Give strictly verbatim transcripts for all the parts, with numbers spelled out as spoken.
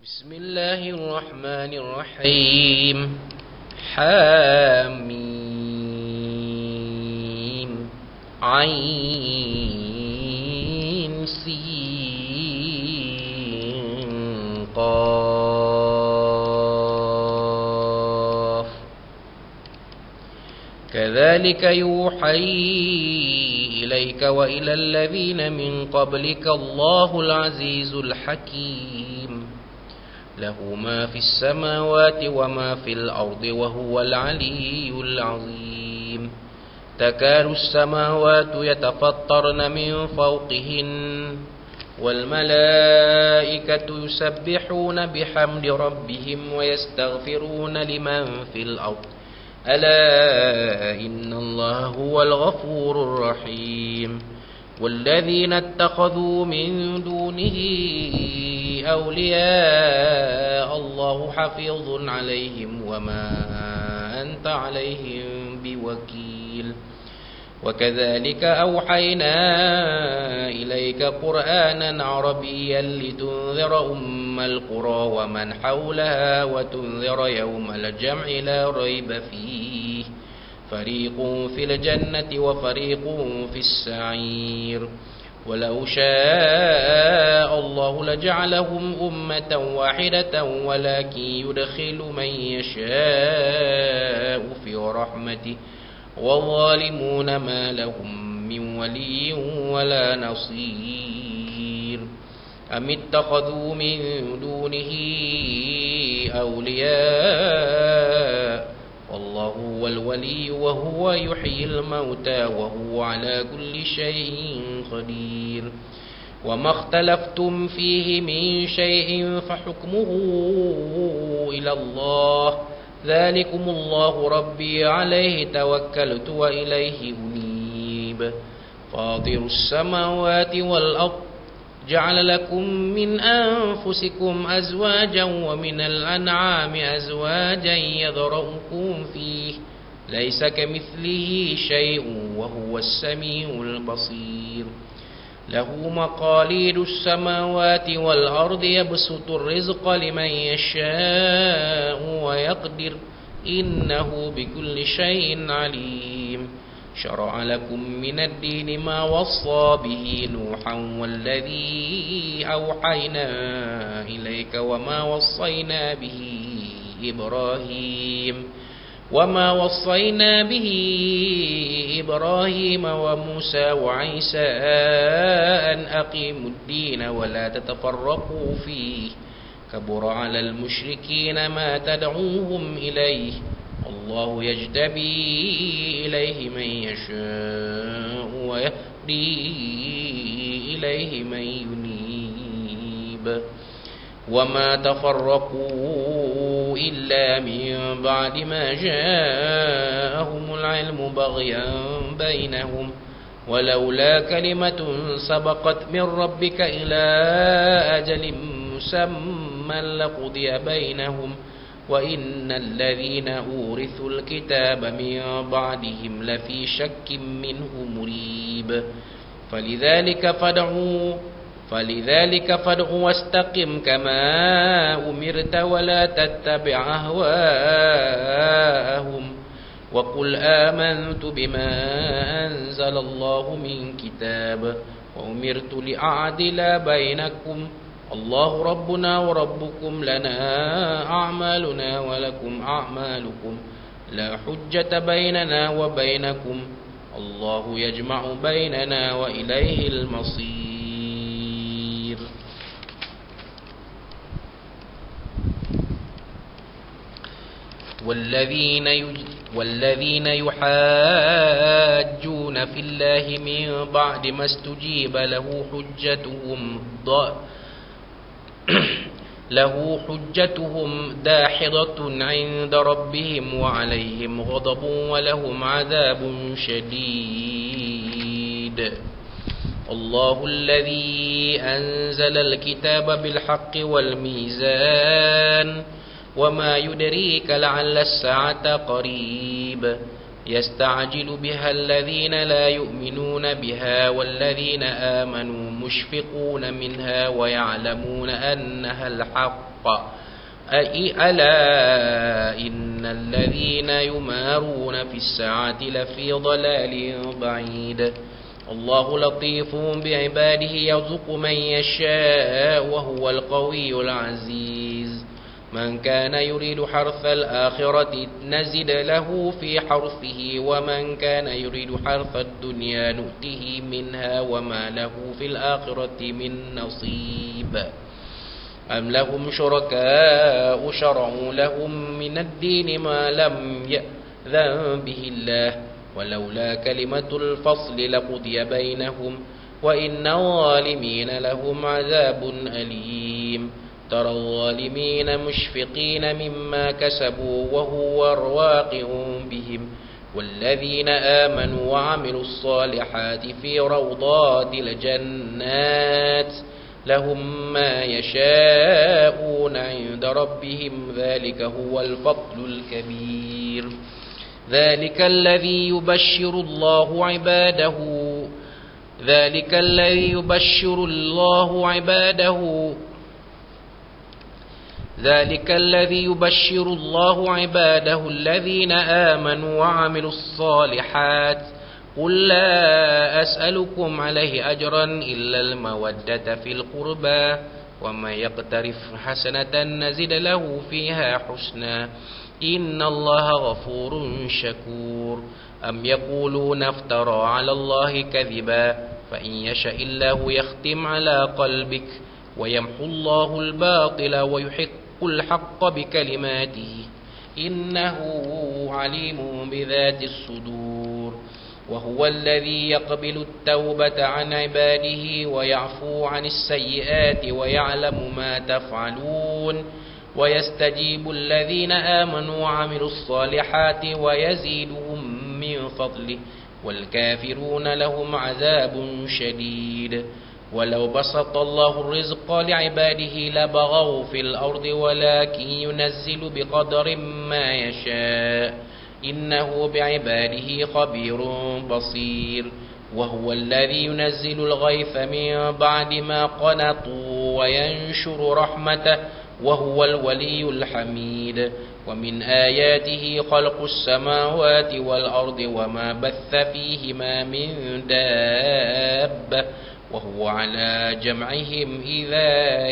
بسم الله الرحمن الرحيم. حاميم عين سين قاف. كذلك يوحي إليك وإلى الذين من قبلك الله العزيز الحكيم. له ما في السماوات وما في الأرض وهو العلي العظيم. تكاد السماوات يتفطرن من فوقهن والملائكة يسبحون بحمد ربهم ويستغفرون لمن في الأرض ألا إن الله هو الغفور الرحيم. والذين اتخذوا من دونه أولياء الله حفيظ عليهم وما أنت عليهم بوكيل. وكذلك أوحينا إليك قرآنا عربيا لتنذر أم القرى ومن حولها وتنذر يوم الجمع لا ريب فيه فريق في الجنة وفريق في السعير. ولو شاء الله لجعلهم أمة واحدة ولكن يدخل من يشاء في رحمته والظالمون ما لهم من ولي ولا نصير. أم اتخذوا من دونه أولياء والله هو الولي وهو يحيي الموتى وهو على كل شيء قدير. وما اختلفتم فيه من شيء فحكمه إلى الله ذلكم الله ربي عليه توكلت وإليه أنيب. فاطر السماوات والأرض جعل لكم من أنفسكم أزواجا ومن الأنعام أزواجا يذرؤكم فيه ليس كمثله شيء وهو السميع البصير. له مقاليد السماوات والأرض يبسط الرزق لمن يشاء ويقدر إنه بكل شيء عليم. شرع لكم من الدين ما وصى به نوحا والذي أوحينا إليك وما وصينا به إبراهيم وما وصينا به إبراهيم وموسى وعيسى أن أقيموا الدين ولا تتفرقوا فيه كبر على المشركين ما تدعوهم إليه الله يجتبي إليه من يشاء ويهدي إليه من ينيب. وما تفرقوا إلا من بعد ما جاءهم العلم بغيا بينهم ولولا كلمة سبقت من ربك إلى أجل مسمى لقضي بينهم وإن الذين أورثوا الكتاب من بعدهم لفي شك منه مريب. فلذلك فادعوا فلذلك فادع واستقم كما أمرت ولا تتبع أهواءهم وقل آمنت بما أنزل الله من كتاب وأمرت لأعدل بينكم الله ربنا وربكم لنا أعمالنا ولكم أعمالكم لا حجة بيننا وبينكم الله يجمع بيننا وإليه المصير. والذين والذين يحاجون في الله من بعد ما استجيب له حجتهم ض له حجتهم داحضة عند ربهم وعليهم غضب ولهم عذاب شديد. الله الذي أنزل الكتاب بالحق والميزان وما يدريك لعل الساعة قريب. يستعجل بها الذين لا يؤمنون بها والذين آمنوا مشفقون منها ويعلمون أنها الحق ألا إن الذين يمارون في الساعة لفي ضلال بعيد الله لطيف بعباده يرزق من يشاء وهو القوي العزيز من كان يريد حرث الآخرة نزد له في حرثه ومن كان يريد حرث الدنيا نؤته منها وما له في الآخرة من نصيب أم لهم شركاء شرعوا لهم من الدين ما لم يأذن به الله ولولا كلمة الفصل لقضي بينهم وإن الظالمين لهم عذاب أليم ترى الظالمين مشفقين مما كسبوا وهو الواقع بهم والذين آمنوا وعملوا الصالحات في روضات الجنات لهم ما يشاءون عند ربهم ذلك هو الفضل الكبير ذلك الذي يبشر الله عباده ذلك الذي يبشر الله عباده ذلك الذي يبشر الله عباده الذين آمنوا وعملوا الصالحات قل لا أسألكم عليه أجرا إلا المودة في القربى ومن يقترف حسنة نزد له فيها حسنا إن الله غفور شكور أم يقولون افترى على الله كذبا فإن يشاء الله يختم على قلبك ويمحو الله الباطل ويحق الحق بكلماته إنه عليم بذات الصدور وهو الذي يقبل التوبة عن عباده ويعفو عن السيئات ويعلم ما تفعلون ويستجيب الذين آمنوا وعملوا الصالحات ويزيدهم من فضله والكافرون لهم عذاب شديد ولو بسط الله الرزق لعباده لبغوا في الأرض ولكن ينزل بقدر ما يشاء إنه بعباده خبير بصير وهو الذي ينزل الغيث من بعد ما قنطوا وينشر رحمته وهو الولي الحميد ومن آياته خلق السماوات والأرض وما بث فيهما من دابة وهو على جمعهم إذا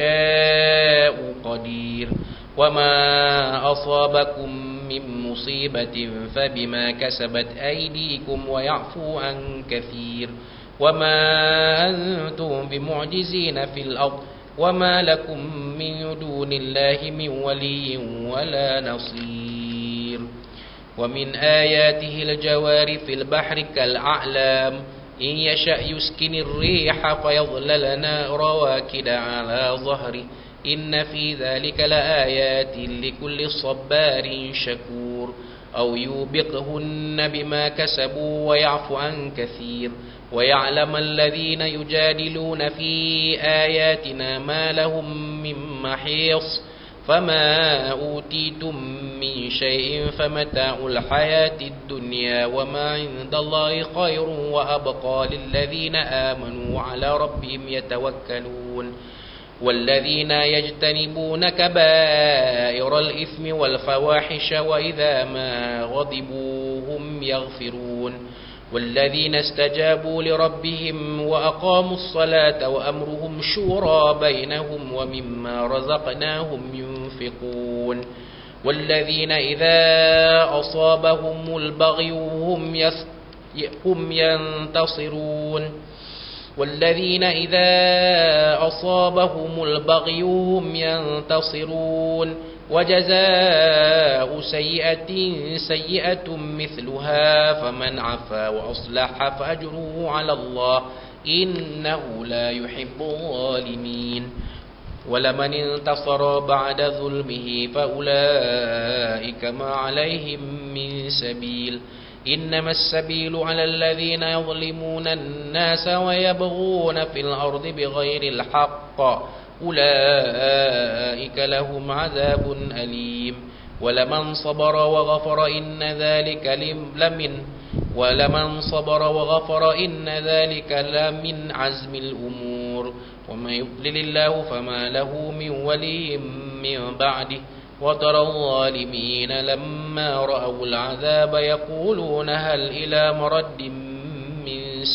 يشاء قدير وما أصابكم من مصيبة فبما كسبت أيديكم ويعفو عن كثير وما أنتم بمعجزين في الأرض وما لكم من دون الله من ولي ولا نصير ومن آياته الجوار في البحر كالأعلام إن يشأ يسكن الريح فيظللن رواكد على ظهره إن في ذلك لآيات لكل صبار شكور أو يوبقهن بما كسبوا ويعفو عن كثير ويعلم الذين يجادلون في آياتنا ما لهم من محيص فما أوتيتم من شيء فمتاع الحياة الدنيا وما عند الله خير وأبقى للذين آمنوا على ربهم يتوكلون والذين يجتنبون كبائر الإثم والفواحش وإذا ما غضبوا هم يغفرون والذين استجابوا لربهم وأقاموا الصلاة وأمرهم شورى بينهم ومما رزقناهم ينفقون والذين إذا أصابهم البغي هم هم ينتصرون والذين إذا أصابهم البغي هم ينتصرون وجزاء سيئة سيئة مثلها فمن عفا وأصلح فأجره على الله إنه لا يحب الظالمين ولمن انتصر بعد ظلمه فأولئك ما عليهم من سبيل إنما السبيل على الذين يظلمون الناس ويبغون في الأرض بغير الحق أولئك لهم عذاب أليم ولمن صبر وغفر إن ذلك لمن ولمن صبر وغفر إن ذلك لمن عزم الأمور ومن يضلل الله فما له من ولي من بعده وترى الظالمين لما رأوا العذاب يقولون هل إلى مرد من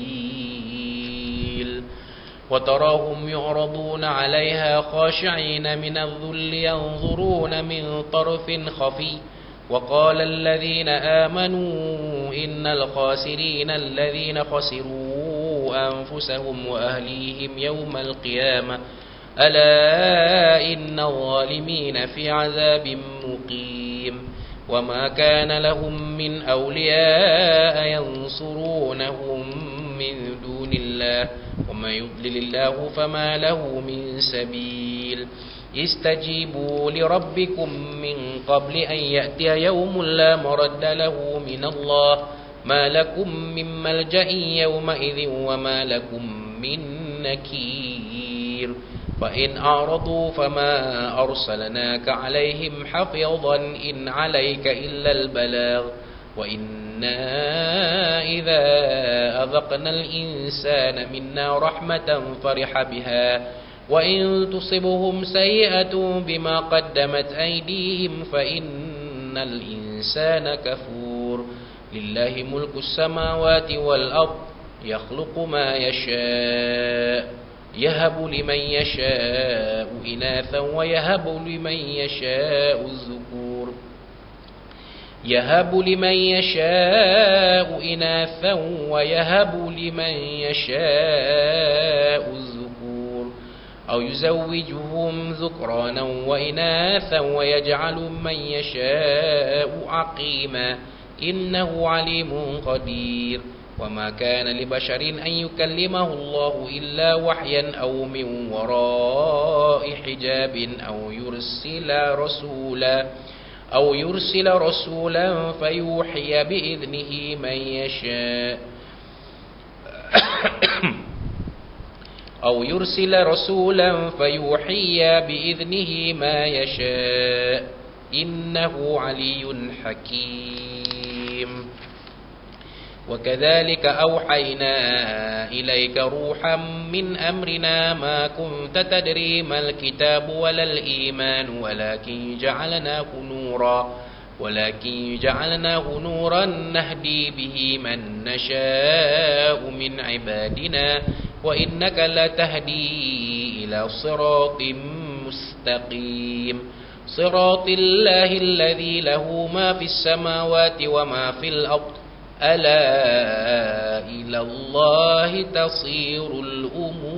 سبيل وتراهم يعرضون عليها خاشعين من الذل ينظرون من طرف خفي وقال الذين آمنوا إن الخاسرين الذين خسروا أنفسهم وأهليهم يوم القيامة ألا إن الظالمين في عذاب مقيم وما كان لهم من أولياء ينصرونهم من دون الله ومن يضلل الله فما له من سبيل استجيبوا لربكم من قبل أن يأتي يوم لا مرد له من الله ما لكم من ملجأ يومئذ وما لكم من نكير فإن أعرضوا فما أرسلناك عليهم حفيظا إن عليك إلا البلاغ وإنا إذا أذقنا الإنسان منا رحمة فرح بها وإن تصبهم سيئة بما قدمت أيديهم فإن الإنسان كفور لله ملك السماوات والأرض يخلق ما يشاء يهب لمن يشاء إناثا ويهب لمن يشاء الذكور يهب لمن يشاء إناثا ويهب لمن يشاء الذكور أو يزوجهم ذكرانا وإناثا ويجعل من يشاء عقيما إنه عليم قدير وما كان لبشر أن يكلمه الله إلا وحيا أو من وراء حجاب أو يرسل رسولا أو يرسل رسولا فيوحي بإذنه من يشاء أو يرسل رسولا فيوحي بإذنه ما يشاء إنه علي حكيم وكذلك أوحينا إليك روحا من أمرنا ما كنت تدري ما الكتاب ولا الإيمان ولكن جعلناه نورا ولكن جعلناه نورا نهدي به من نشاء من عبادنا وإنك لتهدي إلى صراط مستقيم صراط الله الذي له ما في السماوات وما في الأرض ألا إلى الله تصير الأمور